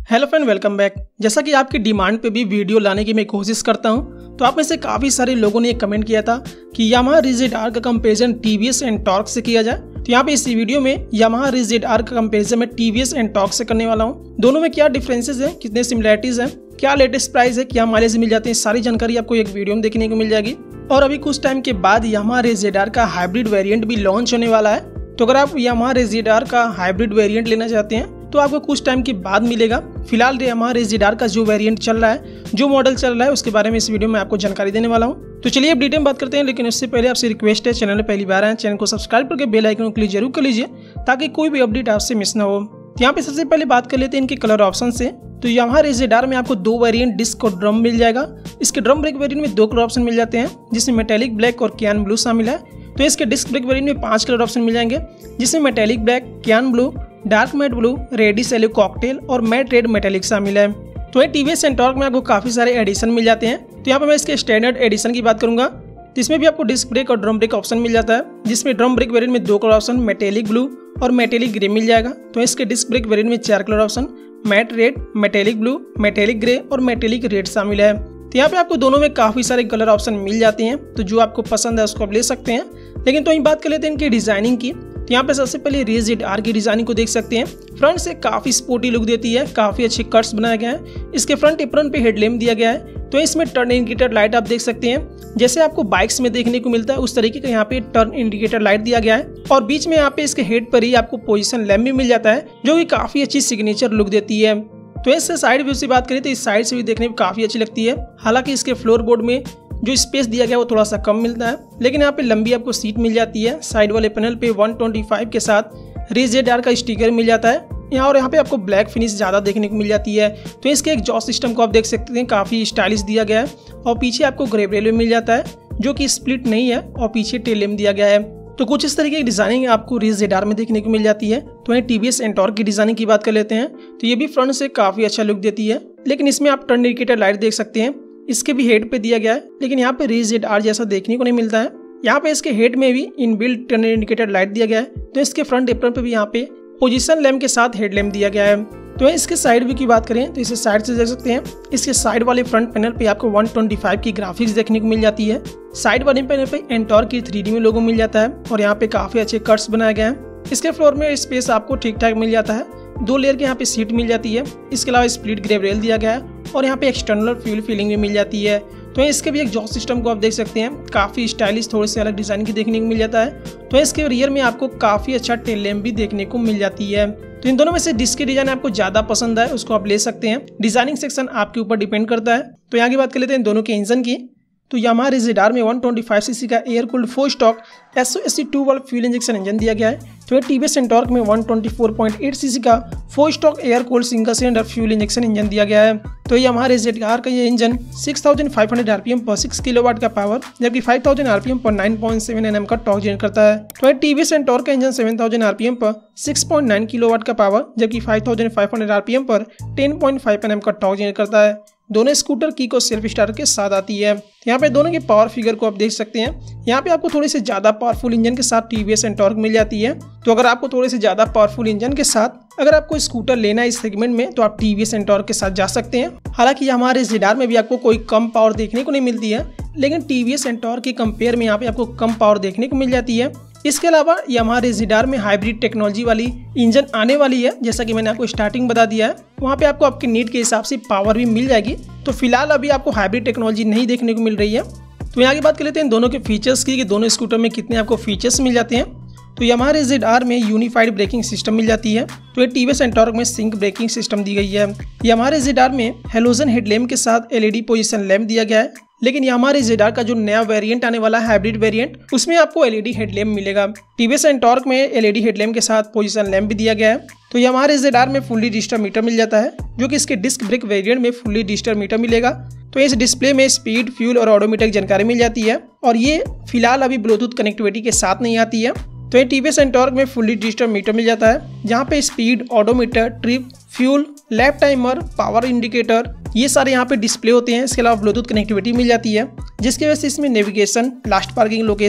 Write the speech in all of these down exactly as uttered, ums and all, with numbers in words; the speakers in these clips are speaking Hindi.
Hello friend, welcome back. जैसा कि आपकी डिमांड पे भी वीडियो लाने की मैं कोशिश करता हूं, तो आप में से काफ़ी सारे लोगों ने एक कमेंट किया था कि यामाहा रिजिड आर का कंपैरिजन टीवीएस एंड टॉर्क से किया जाए। तो यहाँ पे इस वीडियो में यामाहा रिजिड आर का कंपैरिजन मैं टीवीएस एंड टॉर्क से करने वाला हूँ। दोनों में क्या डिफरेंसेस हैं, कितने सिमिलैरिटीज हैं, क्या लेटेस्ट प्राइस है, क्या माइलेज मिल जाते हैं, सारी जानकारी आपको एक वीडियो में देखने को मिल जाएगी। और अभी कुछ टाइम के बाद यामाहा रिजिड आर का हाइब्रिड वेरिएंट भी लॉन्च होने वाला है। तो अगर आप यामाहा रिजिड आर का हाइब्रिड वेरिएंट लेना चाहते हैं तो आपको कुछ टाइम के बाद मिलेगा। फिलहाल यामाहा रिजिड आर का जो वेरिएंट चल रहा है, जो मॉडल चल रहा है, उसके बारे में इस वीडियो में आपको जानकारी देने वाला हूं। तो चलिए अब डिटेल में बात करते हैं, लेकिन उससे पहले आपसे रिक्वेस्ट है, चैनल में पहली बार आए चैनल को सब्सक्राइब करके बेल आइकन को क्लिक जरूर कर लीजिए ताकि कोई भी अपडेट आपसे मिस ना हो। तो यहाँ पे सबसे पहले बात कर लेते हैं इनके कलर ऑप्शन से। तो यामाहा रिजिड आर में आपको दो वेरिएंट डिस्क और ड्रम मिल जाएगा। इसके ड्रम ब्रेक वेरिएंट में दो कलर ऑप्शन मिल जाते हैं, जिसमें मेटेलिक ब्लैक और क्यान ब्लू शामिल है। तो इसके डिस्क ब्रेक वेरिएंट में पांच कलर ऑप्शन मिल जाएंगे, जिसमें metallic black, cyan blue, dark matte blue, reddish yellow cocktail और मैट रेड मेटेलिक शामिल है। तो ये टीवीएस एंड टॉर्क में आपको काफी सारे एडिशन मिल जाते हैं। तो यहाँ पे मैं इसके स्टैंडर्ड एडिशन की बात करूंगा, तो इसमें भी आपको डिस्क ब्रेक और ड्रम ब्रेक ऑप्शन मिल जाता है, जिसमें ड्रम ब्रेक वेरिएंट में दो कलर ऑप्शन मेटेलिक ब्लू और मेटेलिक ग्रे मिल जाएगा। तो इसके डिस्क ब्रेक वेरिएंट में चार colour option matte red, metallic blue, metallic grey और मेटेलिक रेड शामिल है। तो यहाँ पे आपको दोनों में काफी सारे कलर ऑप्शन मिल जाते हैं, तो जो आपको पसंद है उसको आप ले सकते हैं। लेकिन तो हम बात कर लेते हैं इनकी डिजाइनिंग की। तो यहाँ पे सबसे पहले रिजिड आर की डिजाइनिंग को देख सकते हैं। फ्रंट से काफी स्पोर्टी लुक देती है, काफी अच्छे कट्स बनाया गया है। इसके फ्रंट एप्रन पे हेडलैम्प दिया गया है। तो इसमें टर्न इंडिकेटर लाइट आप देख सकते हैं, जैसे आपको बाइक्स में देखने को मिलता है उस तरीके का यहाँ पे टर्न इंडिकेटर लाइट दिया गया है। और बीच में यहाँ पे इसके हेड पर ही आपको पोजीशन लैम्प भी मिल जाता है, जो कि काफी अच्छी सिग्नेचर लुक देती है। तो इससे साइड व्यू से बात करें तो इस साइड से भी देखने में काफी अच्छी लगती है। हालांकि इसके फ्लोर बोर्ड में जो स्पेस दिया गया है वो थोड़ा सा कम मिलता है, लेकिन यहाँ पे लंबी आपको सीट मिल जाती है। साइड वाले पैनल पे एक सौ पच्चीस के साथ रिजिड आर का स्टिकर मिल जाता है यहाँ, और यहाँ पे आपको ब्लैक फिनिश ज़्यादा देखने को मिल जाती है। तो इसके एक जॉस सिस्टम को आप देख सकते हैं, काफ़ी स्टाइलिश दिया गया है। और पीछे आपको ग्रेब रेलवे मिल जाता है, जो कि स्प्लिट नहीं है, और पीछे टेल लैम्प दिया गया है। तो कुछ इस तरीके की डिजाइनिंग आपको रिजिड आर में देखने को मिल जाती है। तो वहीं टीवीएस एंड टॉर्क की डिजाइनिंग की बात कर लेते हैं, तो ये भी फ्रंट से काफ़ी अच्छा लुक देती है। लेकिन इसमें आप टर्न इंडिकेटर लाइट देख सकते हैं, इसके भी हेड पे दिया गया है, लेकिन यहाँ पे रिजिड आर जैसा देखने को नहीं मिलता है। यहाँ पे इसके हेड में भी इनबिल्ट टर्न इंडिकेटर लाइट दिया गया है। तो इसके फ्रंट एप्रन पे भी यहाँ पे पोजीशन लैम्प के साथ हेड लैम्प दिया गया है। तो इसके साइड व्यू की बात करें तो इसे साइड से देख सकते हैं। इसके साइड वाले फ्रंट पैनल पे आपको एक सौ पच्चीस की ग्राफिक्स देखने को मिल जाती है। साइड वाले पैनल पे एंटॉर्क की थ्री डी में लोगो मिल जाता है, और यहाँ पे काफी अच्छे कट्स बनाए गए हैं। इसके फ्लोर में स्पेस आपको ठीक ठाक मिल जाता है। दो लेयर के यहाँ पे सीट मिल जाती है। इसके अलावा स्प्लिट ग्रेब रेल दिया गया है, और यहाँ पे एक्सटर्नल फ्यूल फिलिंग भी मिल जाती है। तो इसके भी एक जॉस सिस्टम को आप देख सकते हैं, काफ़ी स्टाइलिश, थोड़े से अलग डिज़ाइन की देखने को मिल जाता है। तो इसके रियर में आपको काफ़ी अच्छा टेल लैम्प भी देखने को मिल जाती है। तो इन दोनों में से जिसकी डिजाइन आपको ज़्यादा पसंद है उसको आप ले सकते हैं। डिजाइनिंग सेक्शन आपके ऊपर डिपेंड करता है। तो यहाँ की बात कर लेते हैं दोनों के इंजन की। तो यामाहा रिजिड आर में एक सौ पच्चीस सीसी का air cooled four stock S O S C to valve fuel injection engine दिया गया है। तो टीवीएस एंड टॉर्क में एक सौ चौबीस पॉइंट आठ सीसी का four stock air cooled single cylinder fuel injection engine दिया गया है। तो यामाहा रिजिड आर का ये इंजन छह हज़ार पाँच सौ आरपीएम पर छह किलोवाट का पावर, जबकि पाँच हज़ार आरपीएम पर नौ पॉइंट सात एनएम का टॉर्क जनरेट करता है। तो टीवीएस एंड टॉर्क का इंजन सात हज़ार आरपीएम पर छह पॉइंट नौ किलोवाट का पावर, जबकि पाँच हज़ार पाँच सौ आरपीएम पर दस पॉइंट पाँच एनएम का टॉर्क जनरेट करता है। दोनों स्कूटर की को सेल्फ स्टार्टर के साथ आती है। यहाँ पे दोनों के पावर फिगर को आप देख सकते हैं। यहाँ पे आपको थोड़ी से ज्यादा पावरफुल इंजन के साथ टीवीएस एंड टॉर्क मिल जाती है। तो अगर आपको थोड़े से ज्यादा पावरफुल इंजन के साथ अगर आपको स्कूटर लेना है इस सेगमेंट में, तो आप टीवीएस एंड टॉर्क के साथ जा सकते हैं। हालांकि हमारे रिजिड आर में भी आपको कोई कम पावर देखने को नहीं मिलती है, लेकिन टीवीएस एंड टॉर्क के कंपेयर में यहाँ पे आपको कम पावर देखने को मिल जाती है। इसके अलावा यामाहा रिजिड आर में हाइब्रिड टेक्नोलॉजी वाली इंजन आने वाली है, जैसा कि मैंने आपको स्टार्टिंग बता दिया है। वहाँ पे आपको आपके नीड के हिसाब से पावर भी मिल जाएगी। तो फिलहाल अभी आपको हाइब्रिड टेक्नोलॉजी नहीं देखने को मिल रही है। तो यहाँ की बात कर लेते हैं दोनों के फीचर्स की, कि दोनों स्कूटर में कितने आपको फीचर्स मिल जाते हैं। तो यामाहा रिजिड आर में यूनिफाइड ब्रेकिंग सिस्टम मिल जाती है। तो ये टीवीएस एंड टॉर्क में सिंक ब्रेकिंग सिस्टम दी गई है। यामाहा रिजिड आर में हेलोजन हेडलैम्प के साथ एलईडी पोजीशन लैम्प दिया गया है, लेकिन यामाहा रिजिड आर का जो नया वेरिएंट आने वाला है हाइब्रिड वेरिएंट, उसमें आपको एलईडी हेडलैम्प मिलेगा। टीवीएस एंड टॉर्क में एलईडी हेडलैम्प के साथ पोजीशन लैम्प भी दिया गया है। तो यामाहा रिजिड आर में फुल्ली डिजिटल मीटर मिल जाता है, जो कि इसके डिस्क ब्रेक वेरिएंट में फुल्ली डिजिटल मीटर मिलेगा। तो इस डिस्प्ले में स्पीड, फ्यूल और ऑडोमीटर की जानकारी मिल जाती है, और ये फिलहाल अभी ब्लूटूथ कनेक्टिविटी के साथ नहीं आती है। तो ये टीवीएस एंड टॉर्क में फुल्ली डिजिटल मीटर मिल जाता है, जहाँ पे speed, odometer, trip, fuel, lap timer, power indicator, ये सारे यहाँ पे डिस्प्ले होते हैं। इसके अलावा ब्लूटूथ कनेक्टिविटी मिल जाती है, जिसकी वजह से इसमें navigation, last parking location,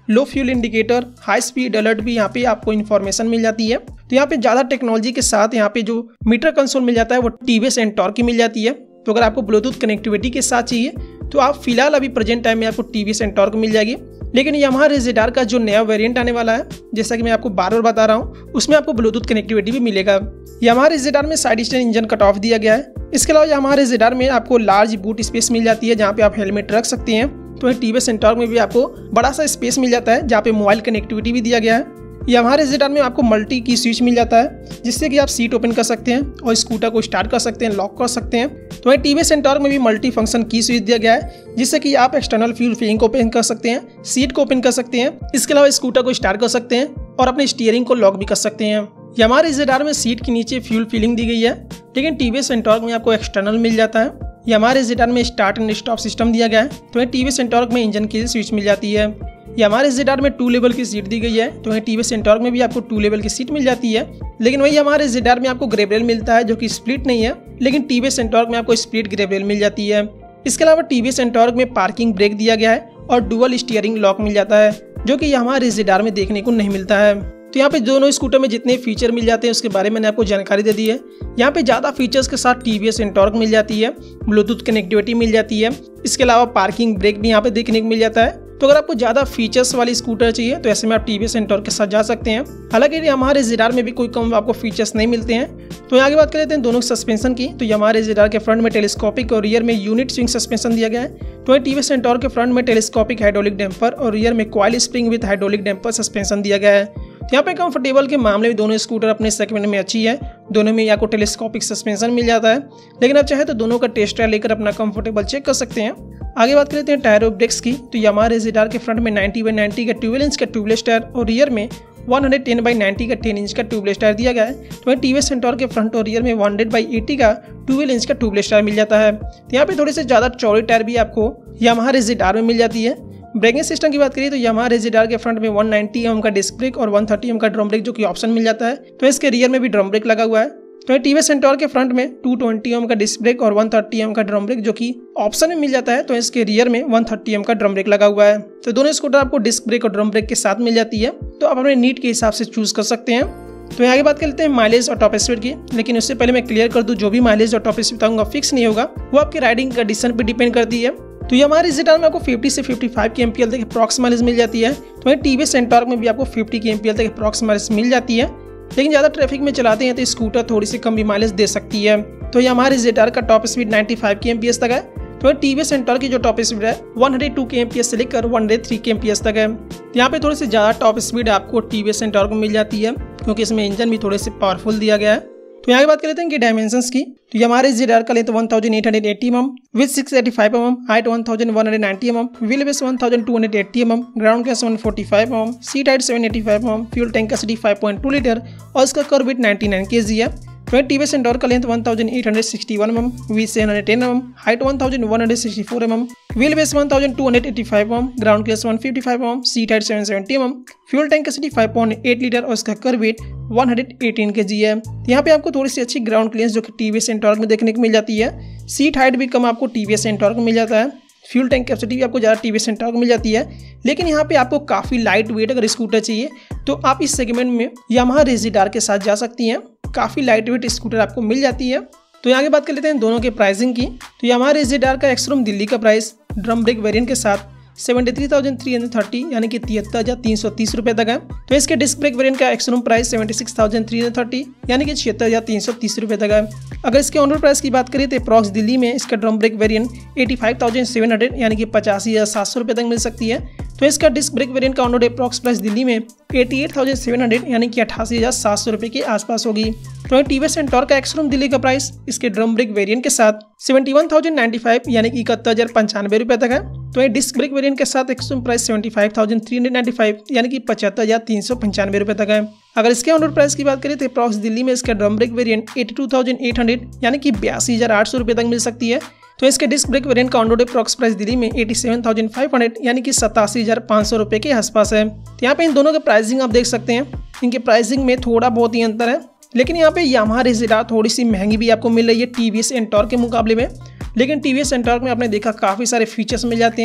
low fuel indicator, high speed alert भी यहाँ पे आपको इन्फॉर्मेशन मिल जाती है। तो यहाँ पे ज़्यादा टेक्नोलॉजी के साथ यहाँ पे जो मीटर कंसोल मिल जाता है वो टीवीएस एंटॉर्क की मिल जाती है। तो अगर आपको ब्लूटूथ कनेक्टिविटी के साथ चाहिए तो आप फिलहाल अभी प्रेजेंट टाइम में आपको टीवीएस एंटॉर्क मिल जाएगी। लेकिन यामाहा रेज़ेडार का जो नया वेरिएंट आने वाला है, जैसा कि मैं आपको बार बार बता रहा हूँ, उसमें आपको ब्लूटूथ कनेक्टिविटी भी मिलेगा। यामाहा रेज़ेडार में side stand engine cut off दिया गया है। इसके अलावा यामाहा रेज़ेडार में आपको लार्ज बूट स्पेस मिल जाती है जहाँ पे आप हेलमेट रख सकते हैं। तो टीवीएस एंटॉर्क में भी आपको बड़ा सा स्पेस मिल जाता है जहाँ पे मोबाइल कनेक्टिविटी भी दिया गया है। यामाहा रेज़ेडार में आपको मल्टी की स्विच मिल जाता है जिससे कि आप सीट ओपन कर सकते हैं और स्कूटर को स्टार्ट कर सकते हैं, लॉक कर सकते हैं। तो वहीं टीवीएस एंटॉर्क में भी मल्टी फंक्शन की स्विच दिया गया है जिससे कि आप एक्सटर्नल फ्यूल फिलिंग को ओपन कर सकते हैं, सीट को ओपन कर सकते हैं, इसके अलावा स्कूटर को स्टार्ट कर सकते हैं और अपने स्टीयरिंग को लॉक भी कर सकते हैं। यामाहा रेज़ेडार में सीट के नीचे फ्यूल फिलिंग दी गई है, लेकिन टीवीएस एंटॉर्क में आपको एक्सटर्नल मिल जाता है। यामाहा रेज़ेडार में स्टार्ट एंड स्टॉप सिस्टम दिया गया है। तो वहीं टीवीएस एंटॉर्क में इंजन की स्विच मिल जाती है। यामाहा रेज़ेडार में टू लेवल की सीट दी गई है। तो वहीं टीवीएस एंटॉर्क में भी आपको टू लेवल की सीट मिल जाती है। लेकिन वही यामाहा रेज़ेडार में आपको ग्रेब मिलता है जो कि स्प्लिट नहीं है, लेकिन टीवीएस एंटॉर्क में आपको स्प्लिट ग्रेब मिल जाती है। इसके अलावा टीवीएस एंटॉर्क में पार्किंग ब्रेक दिया गया है और डुअल स्टीयरिंग लॉक मिल जाता है जो कि यामाहा रेज़ेडार में देखने को नहीं मिलता है। तो यहाँ पे दोनों स्कूटर में जितने फीचर मिल जाते हैं उसके बारे में मैंने आपको जानकारी दे दी है। यहाँ पे ज़्यादा फीचर्स के साथ टीवीएस एंटॉर्क मिल जाती है, ब्लूटूथ कनेक्टिविटी मिल जाती है, इसके अलावा पार्किंग ब्रेक भी यहाँ पे देखने को मिल जाता है। तो अगर आपको ज़्यादा फीचर्स वाली स्कूटर चाहिए तो ऐसे में आप टीवीएस एंटॉर्क के साथ जा सकते हैं। हालांकि यामाहा रेज़ेडार में भी कोई कम आपको फीचर्स नहीं मिलते हैं। तो आगे बात कर लेते हैं दोनों सस्पेंशन की। तो यामाहा रेज़ेडार के फ्रंट में टेलीस्कोपिक और रियर में यूनिट स्विंग सस्पेंशन दिया गया है। तो टीवीएस एंटॉर्क के फ्रंट में टेलीस्कोपिक हाइड्रोलिक डैम्पर और रियर में coil spring with hydraulic damper suspension दिया गया है। यहाँ पे कंफर्टेबल के मामले में दोनों स्कूटर अपने सेगमेंट में अच्छी है। दोनों में आपको टेलीस्कोपिक सस्पेंशन मिल जाता है, लेकिन आप चाहे तो दोनों का टेस्ट ट्रायल लेकर अपना कंफर्टेबल चेक कर सकते हैं। आगे बात करते हैं टायर और ब्रेक्स की। तो यामाहा रेज़ेडार के फ्रंट में नाइंटी बाई नाइंटी का ट्वेल्व इंच का ट्यूबलेस टायर और रियर में वन टेन बाई नाइंटी का टेन इंच का ट्यूबलेस टायर दिया गया है। तो टीवीएस एंटॉर्क के फ्रंट और रियर में वन हंड्रेड बाई एटी का ट्वेल्व इंच का ट्यूबलेस टायर मिल जाता है। तो यहाँ पे थोड़ी से ज़्यादा चौड़ी टायर भी आपको यामाहा रेज़ेडार में मिल जाती है। ब्रेकिंग सिस्टम की बात करिए तो यामाहा रेज़ेडार के फ्रंट में वन नाइंटी एम एम का डिस्क ब्रेक और वन थर्टी एम एम का ड्रम ब्रेक जो कि ऑप्शन मिल जाता है। तो इसके रियर में भी ड्रम ब्रेक लगा हुआ है। तो टीवीएस एंटॉर्क के फ्रंट में टू ट्वेंटी एम एम का डिस्क ब्रेक और वन थर्टी एम एम का ड्रम ब्रेक जो कि ऑप्शन में मिल जाता है। तो इसके रियर में वन थर्टी एम एम का ड्रम ब्रेक लगा हुआ है। तो दोनों स्कूटर आपको डिस्क ब्रेक और ड्रम ब्रेक के साथ मिल जाती है, तो आप अपने नीड के हिसाब से चूज कर सकते हैं। तो आगे बात कर लेते हैं माइलेज और टॉप स्पीड की। लेकिन उससे पहले मैं क्लियर कर दूं, जो भी माइलेज और टॉप स्पीड बताऊंगा फिक्स नहीं होगा, वो आपकी राइडिंग कंडीशन पर डिपेंड करती है। तो यामाहा रेज़ेडार में आपको फिफ्टी से फिफ्टी फाइव की एमपीएल तक अप्रॉक्स माइलेज मिल जाती है। तो वहीं टीवीएस एंटॉर्क में भी आपको फिफ्टी की एमपीएल तक अप्रॉक्स माइलेज मिल जाती है। लेकिन ज़्यादा ट्रैफिक में चलाते हैं तो स्कूटर थोड़ी सी कम भी माइलेज दे सकती है। तो यामाहा रेज़ेडार का टॉप स्पीड नाइंटी फाइव की एमपीएस तक है। तो टीवीएस एंटॉर्क की जो टॉप स्पीड है one hundred two K MPS से लेकर one hundred three K MPS तक है। यहाँ पे थोड़ी सी ज़्यादा टॉप स्पीड आपको टीवीएस एंटॉर्क में मिल जाती है क्योंकि इसमें इंजन भी थोड़े से पावरफुल दिया गया है। तो यहाँ की बात करते हैं कि डायमेंशंस की। तो यामाहा रेज़ेडार का length one thousand eight hundred eighty M M, width six eighty five M M, height one thousand one hundred ninety M M, wheel base one thousand two hundred eighty M M, ground clearance one forty five M M, seat height seven eighty five M M, fuel tank capacity five point two litre और इसका kerb weight ninety nine KG है। तो टीवीएस एंटॉर्क का length one thousand eight hundred sixty one M M, with seven hundred ten M M, height one thousand one hundred sixty four M M, wheel base one thousand two hundred eighty five M M, ground clearance one fifty five M M, seat height seven seventy M M, fuel tank capacity five point eight litre और इसका kerb weight one hundred eighteen KG है। यहाँ पे आपको थोड़ी सी अच्छी ग्राउंड क्लियरेंस जो कि टीवीएस एंटॉर्क में देखने को मिल जाती है। सीट हाइट भी कम आपको टीवीएस एंटॉर्क में मिल जाता है। फ्यूल टैंक कैपेसिटी भी आपको ज़्यादा टीवीएस एंटॉर्क में मिल जाती है। लेकिन यहाँ पे आपको काफ़ी लाइट वेट अगर स्कूटर चाहिए तो आप इस सेगमेंट में यामाहा रेज़ेडार के साथ जा सकती हैं। काफ़ी लाइट वेट स्कूटर आपको मिल जाती है। तो यहाँ की बात कर लेते हैं दोनों के प्राइसिंग की। तो यामाहा रेज़ेडार का एक्सरूम दिल्ली का प्राइस ड्रम ब्रेक वेरिएंट के साथ seventy three thousand three hundred thirty यानी कि तिहत्तर हज़ार तीन सौ तीस रुपये तक है। तो इसके डिस्क ब्रेक वेरिएंट का ex room price seventy six thousand three hundred thirty यानी कि छिहत्तर हज़ार तीन सौ तीस रुपये तक है। अगर इसके ऑन रोड प्राइस की बात करें तो अप्रॉक्स दिल्ली में इसका drum brake variant eighty five thousand seven hundred यानी कि पचासी हज़ार सात सौ रुपये तक मिल सकती है। तो इसका डिस्क ब्रेक वेरिएंट का on road approx price Delhi में eighty eight thousand seven hundred यानी कि अठासी हज़ार सात सौ रुपये के आसपास होगी। तो टीवीएस एंटॉर्क का एक्सरूम दिल्ली का प्राइस इसके ड्रम ब्रेक वेरिएंट के साथ seventy one thousand ninety five यानी कि इकहत्तर हज़ार पंचानवे रुपये तक है। तो ये डिस्क ब्रेक वेरिएंट के साथ ex room price seventy five thousand three hundred ninety five यानी कि पचहत्तर हज़ार तीन सौ पंचानवे रुपये तक है। अगर इसके ऑन रोड प्राइस की बात करें तो अप्रॉक्स दिल्ली में इसका drum brake variant eighty two thousand eight hundred यानी कि बयासी हज़ार आठ सौ रुपये तक मिल सकती है। तो इसके डिस्क ब्रेक वेरिएंट का on road approx price Delhi में eighty seven thousand five hundred यानी कि सतासी हज़ार पाँच सौ रुपये के आसपास है। तो यहाँ पे इन दोनों का प्राइसिंग आप देख सकते हैं। इनके प्राइसिंग में थोड़ा बहुत ही अंतर है, लेकिन यहाँ पे यामाहा रेज़ेडार थोड़ी सी महंगी भी आपको मिल रही है टीवीएस एंटॉर्क के मुकाबले में। लेकिन टीवीएस एंटॉर्क में आपने देखा काफ़ी सारे फीचर्स मिल जाते हैं।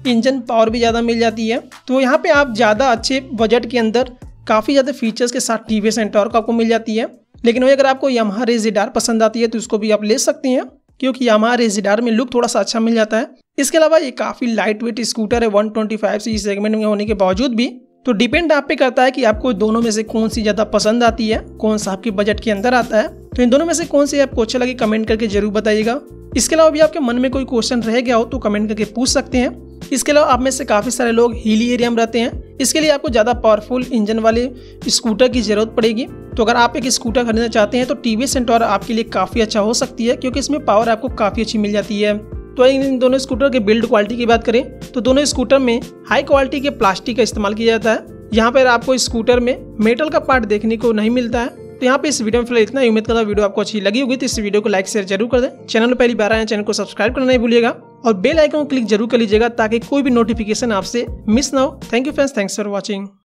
इंजन पावर भी ज़्यादा मिल जाती है। तो यहाँ पे आप ज़्यादा अच्छे बजट के अंदर काफ़ी ज़्यादा फीचर्स के साथ T V S Ntorq आपको मिल जाती है। लेकिन वही अगर आपको यामाहा रेज़ेडार पसंद आती है तो उसको भी आप ले सकते हैं, क्योंकि यामाहा रेज़ेडार में लुक थोड़ा सा अच्छा मिल जाता है। इसके अलावा ये काफ़ी लाइट वेट स्कूटर है one twenty five C segment में होने के बावजूद भी। तो डिपेंड आप पे करता है कि आपको दोनों में से कौन सी ज़्यादा पसंद आती है, कौन सा आपके बजट के अंदर आता है। तो इन दोनों में से कौन सी आपको अच्छा लगे कमेंट करके जरूर बताइएगा। इसके अलावा भी आपके मन में कोई क्वेश्चन रह गया हो तो कमेंट करके पूछ सकते हैं। इसके अलावा आप में से काफ़ी सारे लोग हिली एरिया में रहते हैं, इसके लिए आपको ज़्यादा पावरफुल इंजन वाले स्कूटर की ज़रूरत पड़ेगी। तो अगर आप एक स्कूटर खरीदना चाहते हैं तो T V S Ntorq आपके लिए काफ़ी अच्छा हो सकती है, क्योंकि इसमें पावर आपको काफ़ी अच्छी मिल जाती है। तो इन दोनों स्कूटर के बिल्ड क्वालिटी की बात करें तो दोनों स्कूटर में हाई क्वालिटी के प्लास्टिक का इस्तेमाल किया जाता है। यहाँ पर आपको स्कूटर में मेटल का पार्ट देखने को नहीं मिलता है। तो यहाँ पे इस वीडियो में फिलहाल इतना ही। उम्मीद करता हूं वीडियो आपको अच्छी लगी होगी। तो इस वीडियो को लाइक शेयर जरूर कर दें। चैनल में पहली बार आए हैं, चैनल को सब्सक्राइब करना नहीं भूलिएगा और बेल आइकन को क्लिक जरूर कर लीजिएगा ताकि कोई भी नोटिफिकेशन आपसे मिस ना हो। Thank you friends, thanks for watching.